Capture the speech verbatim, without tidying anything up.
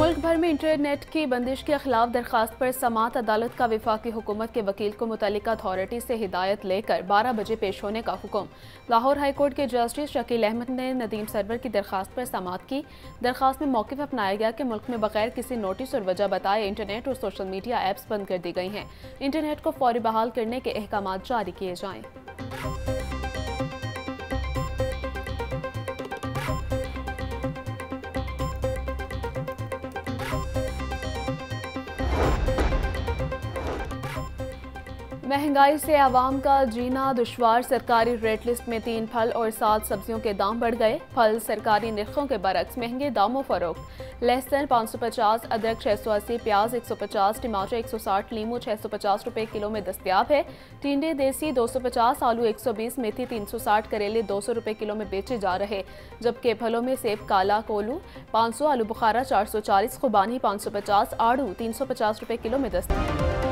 मुल्क भर में इंटरनेट की बंदिश के खिलाफ दरखास्त पर समात अदालत का वफाकी हुकूमत के वकील को मुतल्लिका अथॉरिटी से हिदायत लेकर बारह बजे पेश होने का हुक्म। लाहौर हाई कोर्ट के जस्टिस शकील अहमद ने नदीम सरवर की दरखास्त पर समात की। दरखास्त में मौक़िफ़ अपनाया गया कि मुल्क में बगैर किसी नोटिस और वजह बताए इंटरनेट और सोशल मीडिया ऐप्स बंद कर दी गई हैं। इंटरनेट को फौरी बहाल करने के अहकाम जारी किए जाएँ। महंगाई से आवाम का जीना दुश्वार। सरकारी रेट लिस्ट में तीन फल और सात सब्जियों के दाम बढ़ गए। फल सरकारी निर्खों के बरक्स महंगे दामों फरोख्त। लहसुन पाँच सौ पचास, अदरक छः सौ अस्सी, प्याज एक सौ पचास, टमाटर एक सौ साठ, लीमू छः सौ पचास रुपये किलो में दस्तियाब है। टिंडे देसी दो सौ पचास, आलू एक सौ बीस, मेथी तीन सौ साठ, करेले दो सौ रुपये किलो में बेचे जा रहे। जबकि फलों में सेब काला कोलू पाँच सौ, आलू बुखारा चार सौ चालीस, खुबानी पाँच सौ पचास, आड़ू तीन सौ पचास रुपये किलो में दस्तियाब।